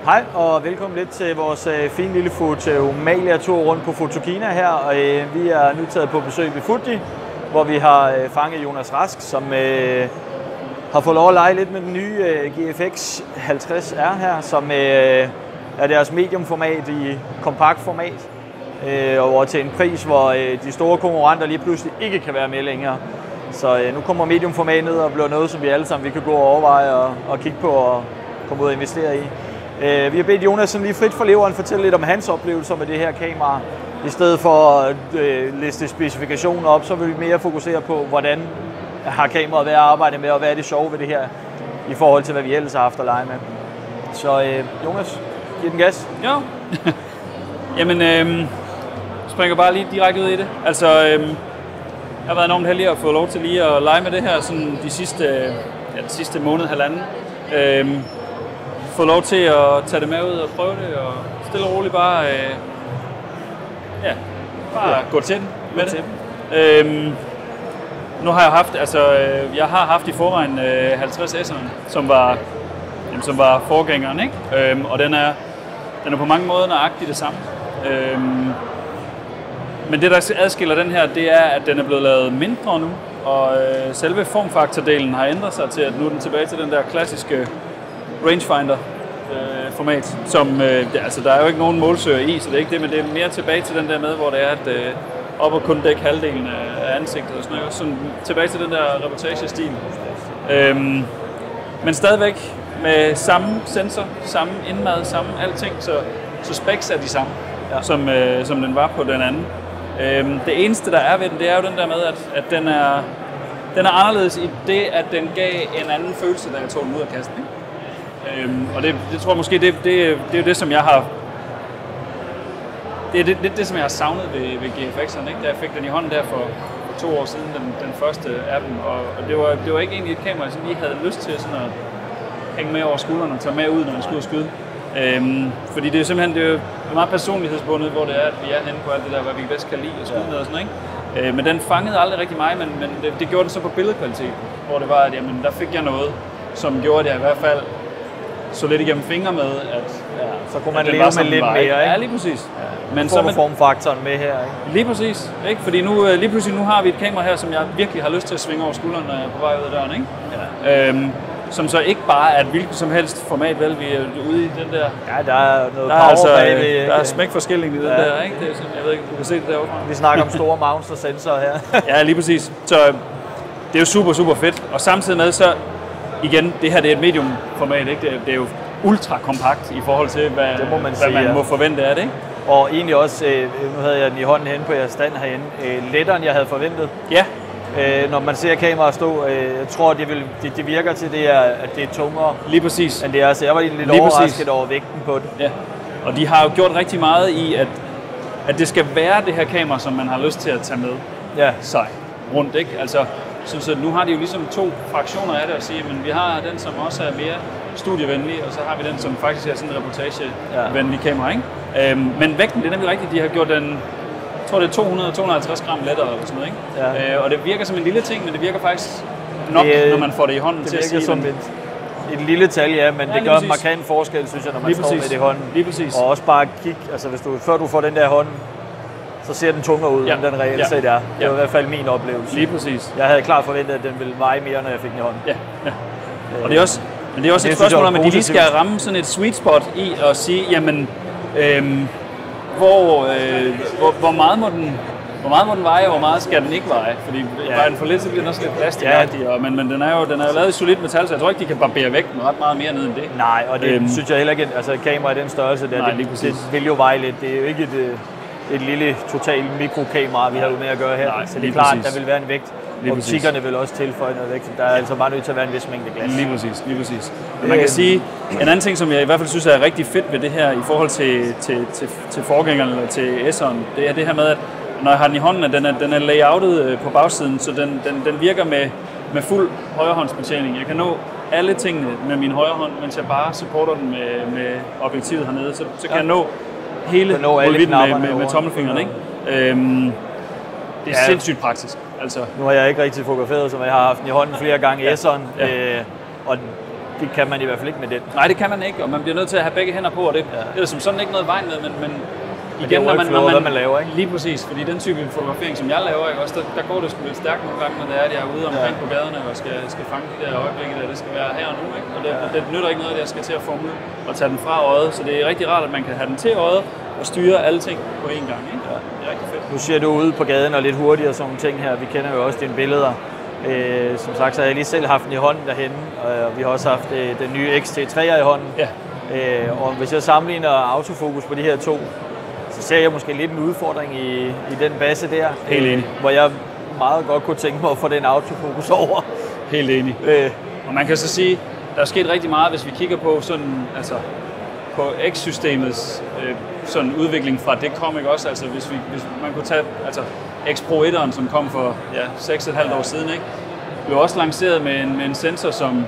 Hej og velkommen lidt til vores fine lille Fotomalia-tur rundt på Fotokina her. Og, vi er nu taget på besøg ved Fuji, hvor vi har fanget Jonas Rask, som har fået lov at lege lidt med den nye GFX 50R her, som er deres mediumformat i kompakt format. Og til en pris, hvor de store konkurrenter lige pludselig ikke kan være med længere. Så nu kommer mediumformat ned og bliver noget, som vi alle sammen vi kan gå og overveje og kigge på og komme ud og investere i. Vi har bedt Jonas sådan lige frit for leveren fortælle lidt om hans oplevelser med det her kamera. I stedet for at liste specifikationer op, så vil vi mere fokusere på, hvordan har kameraet været at arbejde med, og hvad er det sjove ved det her, i forhold til, hvad vi ellers har haft at lege med. Så Jonas, giv den gas. Ja. Jamen, springer bare lige direkte ud i det. Altså, jeg har været enormt heldig at få lov til lige at lege med det her sådan de sidste måned, halvanden. Få lov til at tage det med ud og prøve det, og stille og roligt bare gå til den med det. Nu har jeg haft i forvejen 50S'eren, som var forgængeren, ikke? Og den er på mange måder nøjagtigt det samme. Men det, der adskiller den her, det er, at den er blevet lavet mindre nu, og selve formfaktordelen har ændret sig til, at nu er den tilbage til den der klassiske rangefinder-format, som der er jo ikke nogen målsøger i, så det er ikke det, men det er mere tilbage til den der med, hvor det er, at op og kun dække halvdelen af ansigtet og sådan noget, sådan tilbage til den der reportagestil. Men stadigvæk med samme sensor, samme indmad, samme alting, så specs er de samme, som den var på den anden. Det eneste, der er ved den, det er jo den der med, at den er anderledes i det, at den gav en anden følelse, da jeg tog den ud af kassen, ikke? Og det tror jeg måske, det er jo det, som jeg har... Det er det, som jeg har savnet ved GFX'eren, ikke? Da jeg fik den i hånden der for 2 år siden, den første af dem, og det var ikke egentlig et kamera, som lige havde lyst til sådan at hænge med over skulderen og tage med ud, når man skulle ud og skyde. Fordi det er simpelthen det er meget personlighedsbundet, hvor det er, at vi er henne på alt det der, hvad vi bedst kan lide og skyde med og sådan, ikke? Men den fangede aldrig rigtig mig, men det gjorde den så på billedkvalitet, hvor det var, at jamen, der fik jeg noget, som gjorde, at jeg i hvert fald så lidt igennem fingre med, at så kunne man leve med lidt mere, ikke? Ja, lige præcis. Ja, men så formfaktoren med her, ikke? Lige præcis, ikke? Fordi lige pludselig har vi et kamera her, som jeg virkelig har lyst til at svinge over skulderen, når jeg er på vej ud af døren, ikke? Ja. Som så ikke bare er et hvilket som helst format, vel? Vi er ude i den der... Ja, der er noget power bagved. Der er smækforskilling i den der, ikke? Det er sådan, jeg ved ikke, du kan se det derovre. Vi snakker om store mounts og sensorer her. Ja, lige præcis. Så det er jo super, super fedt. Og samtidig med så, igen, det her det er et medium-format, ikke? Det er jo ultra kompakt i forhold til, hvad man må forvente af det, ikke? Og egentlig også, nu havde jeg den i hånden henne på jeres stand herinde, lettere end jeg havde forventet. Ja. Når man ser kameraet stå, jeg tror, det virker til det, at det er tungere. Lige præcis. Men det er, så jeg var lidt overrasket over vægten på det. Ja. Og de har jo gjort rigtig meget i, at det skal være det her kamera, som man har lyst til at tage med sig rundt, ikke? Altså, så nu har de jo ligesom 2 fraktioner af det at sige, men vi har den, som også er mere studievenlig, og så har vi den, som faktisk er sådan en reportagevenlig kamera, ikke? Men vægten, det er nemlig rigtigt, de har gjort den, jeg tror det er 200-250 gram lettere eller sådan noget, ikke? Ja. Og det virker som en lille ting, men det virker faktisk nok, når man får det i hånden til at sige. Det virker som et lille tal, ja, men det gør en markant forskel, synes jeg, når man står med det i hånden. Lige præcis. Og også bare kig, altså før du får den der hånd, så ser den tungere ud, end den reelt set er. Det var i hvert fald min oplevelse. Lige præcis. Jeg havde klart forventet, at den ville veje mere, når jeg fik den i hånden. Ja. Og det er også, men det er også et spørgsmål om, at de lige skal ramme sådan et sweet spot i at sige, jamen, hvor meget må den veje, og hvor meget skal den ikke veje? Fordi vejer den for lidt, så bliver den også lidt plastikagtig, men den er jo lavet i solidt metal, så jeg tror ikke, de kan barbere vægten ret meget mere ned end det. Nej, og det synes jeg heller ikke, altså et kamera i den størrelse der, det vil jo veje lidt. Det er jo ikke et lille totalt mikrokamera, vi har jo med at gøre her. Nej, så det er klart, der vil være en vægt. Optikkerne vil også tilføje noget vægt. Der er altså bare nødt til at være en vis mængde glas. Lige præcis. Men man kan sige, en anden ting, som jeg i hvert fald synes er rigtig fedt ved det her, i forhold til forgængeren eller til S'eren, det er det her med, at når jeg har den i hånden, at den er layoutet på bagsiden, så den virker med fuld højrehåndsbetjening. Jeg kan nå alle tingene med min højre hånd, mens jeg bare supporter den med objektivet hernede, så kan jeg nå hele med tommelfingeren, ikke? Det er sindssygt praktisk. Altså. Nu har jeg ikke rigtig fotograferet, som jeg har haft den i hånden flere gange i S'eren, og Det kan man i hvert fald ikke med den. Nej, det kan man ikke, og man bliver nødt til at have begge hænder på, og det er som sådan ikke noget vej med, men igen, når man laver, ikke? Lige præcis, fordi den type fotografering, som jeg laver, ikke, også, der går det sgu lidt stærkt nogle gange, når det er, at jeg er ude omkring på gaderne og skal fange de der øjeblikke der. Det skal være her og nu, ikke? Og det nytter ikke noget, at jeg skal til at få ud og tage den fra øjet, så det er rigtig rart, at man kan have den til øjet og styre alle ting på én gang, ikke? Ja. Det er rigtig fedt. Nu ser du ude på gaden og lidt hurtigere og sådan nogle ting her. Vi kender jo også dine billeder. Som sagt, så har jeg lige selv haft den i hånden derhenne, og vi har også haft den nye XT3'er i hånden. Ja. Og hvis jeg sammenligner autofokus på de her to, så ser jeg måske lidt en udfordring i den base der. Helt enig. Hvor jeg meget godt kunne tænke mig at få den autofokus over. Helt enig. Og man kan så sige, der er sket rigtig meget, hvis vi kigger på sådan, altså på X-systemets sådan udvikling fra det kom, ikke også? Altså hvis man kunne tage altså X Pro 1'eren, som kom for 6,5 år siden, ikke? Blev også lanceret med en sensor,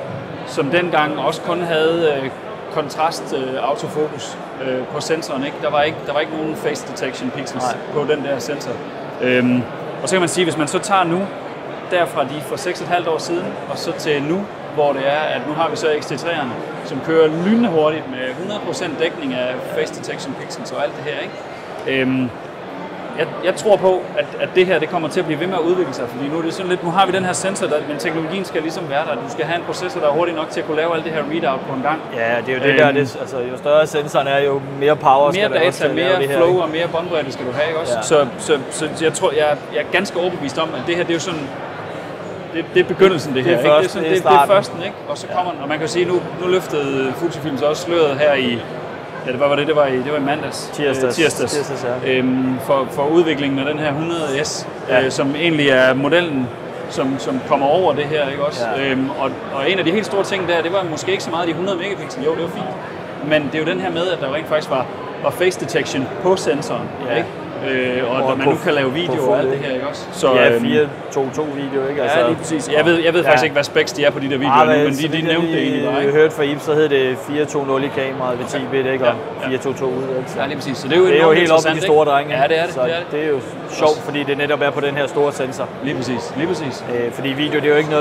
som dengang også kun havde kontrast autofokus på sensoren, ikke? Der var ikke nogen face detection pixels på den der sensor. Og så kan man sige, hvis man så tager nu, derfra de for 6,5 år siden, og så til nu, hvor det er, at nu har vi så XT3'erne, som kører lynende hurtigt med 100% dækning af face detection pixels og alt det her, ikke? Jeg tror på, at det her det kommer til at blive ved med at udvikle sig, fordi nu er det sådan lidt, nu har vi den her sensor, men teknologien skal ligesom være der. Du skal have en processor, der er hurtig nok til at kunne lave alt det her readout på en gang. Ja, det er jo det der, altså jo større sensoren er, jo mere power skal der også. Mere data, mere flow her, og mere båndbredde skal du have, ikke også? Ja. Så jeg tror, jeg er ganske overbevist om, at det her, det er jo sådan, det er begyndelsen det her, ikke? Det er førsten, ikke? Og så kommer den, og man kan sige, nu løftede Fujifilm så også sløret her i, ja, det var i mandags. Tirsdags, ja. For udviklingen af den her 100S, som egentlig er modellen, som kommer over det her, ikke også? Ja. Og en af de helt store ting der, det var måske ikke så meget de 100 megapixel, jo, det var fint. Men det er jo den her med, at der rent faktisk var face detection på sensoren, ikke? Og at man nu kan lave video og alt det her, ikke også? Så, 4.2.2 video, ikke? Altså, ja, lige præcis. Jeg ved faktisk ikke, hvad specs de er på de der videoer nu, men de nævnte det egentlig bare, ikke? Jeg hørte fra Ib, så hed det 4.2.0 i kameraet ved 10 bit, ikke? Og 4.2.2 ude, ikke? Ja, lige præcis. Så det er jo helt op i de store drenge. Ja, det er det. Så det er jo sjovt, fordi det netop er på den her store sensor. Lige præcis. Fordi video, det er jo ikke noget,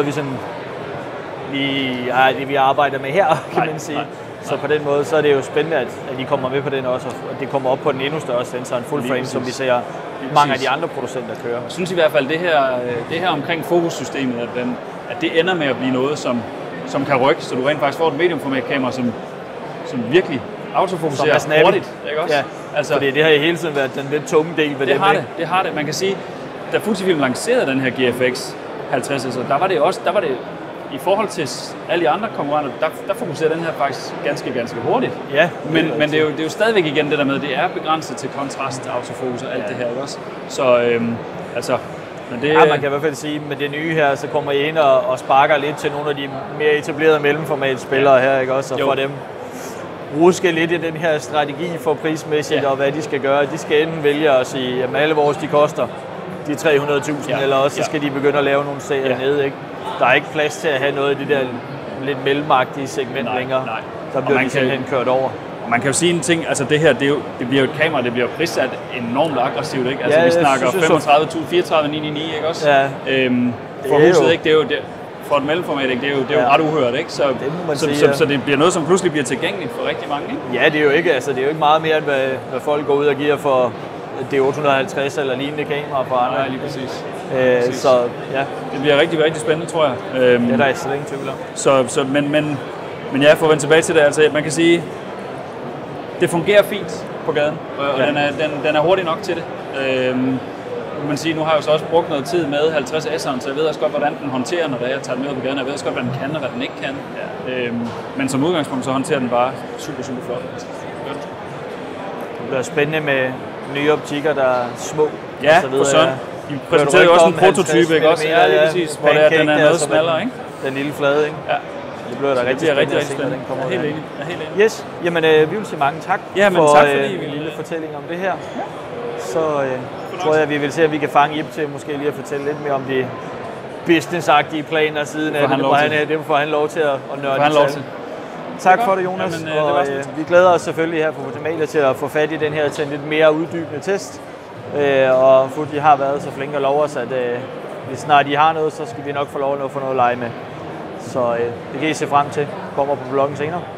vi arbejder med her, kan man sige. Så på den måde, så er det jo spændende, at de kommer med på den også, og det kommer op på den endnu større sensor, en full frame, som vi ser mange af de andre producenter køre. Jeg synes i hvert fald, det her omkring fokussystemet, at det ender med at blive noget, som kan rykke, så du rent faktisk får et mediumformat-kamera, som virkelig autofokuserer hurtigt, ikke også? Ja, altså, fordi det har jo hele tiden været den lidt tunge del ved det. Det har det. Man kan sige, da Fujifilm lancerede den her GFX 50, så der var det i forhold til alle de andre konkurrenter, der fokuserer den her faktisk ganske hurtigt. Ja. Men det er jo stadigvæk igen det der med, det er begrænset til kontrast, autofokus og alt det her, ikke også? Så men det... Ja, man kan i hvert fald sige, med det nye her, så kommer I ind og sparker lidt til nogle af de mere etablerede mellemformatspillere her, ikke også? Og for dem ruske lidt i den her strategi for prismæssigt og hvad de skal gøre. De skal enten vælge at sige, at alle vores de koster de 300.000, eller også så skal de begynde at lave nogle serier ned, ikke? Der er ikke plads til at have noget af det der lidt mellemagtige segment længere. Nej. Så bliver de simpelthen kørt over. Og man kan jo sige en ting, altså det her, det bliver jo et kamera, det bliver prissat enormt aggressivt, ikke? Altså vi snakker 34.999, ikke også? Ja. For huset, ikke? Det er jo for et mellemformat, ikke? Det er jo ret uhørt, ikke? Så det bliver noget, som pludselig bliver tilgængeligt for rigtig mange, ikke? Ja, det er jo ikke meget mere, end hvad folk går ud og giver for det 850 eller lignende kamera på andre. Ja, lige præcis. Så ja. Det bliver rigtig, rigtig spændende, tror jeg. Det er der slet ingen tvivl om. Men jeg får vendt tilbage til det. Altså, man kan sige, det fungerer fint på gaden, og den er hurtig nok til det. Man sige, nu har jeg jo så også brugt noget tid med 50S'eren, så jeg ved også godt, hvordan den håndterer, når jeg tager den med på gaden. Jeg ved også godt, hvad den kan og hvad den ikke kan. Ja. Men som udgangspunkt, så håndterer den bare super flot. Det bliver spændende med nye optikker, der er små. Ja, for sådan. De præsenterede jo også en prototype, ikke også? Ja, lige præcis, hvor den er noget smallere, ikke? Den lille flade, ikke? Ja. Det bliver da rigtig spændende, den kommer. Jeg er helt enig. Yes, jamen vi vil sige mange tak for en lille fortælling om det her. Så tror jeg, vi vil se, at vi kan fange Ib til måske lige at fortælle lidt mere om de businessagtige planer siden af det. Det får han lov til at nørde til. Tak for det, Jonas. Vi glæder os selvfølgelig her på Fotomalia til at få fat i den her til en lidt mere uddybende test. Og Fuji har været så flinke og lover os, at hvis snart I har noget, så skal vi nok få lov at få noget at lege med. Så det kan I se frem til. kommer på bloggen senere.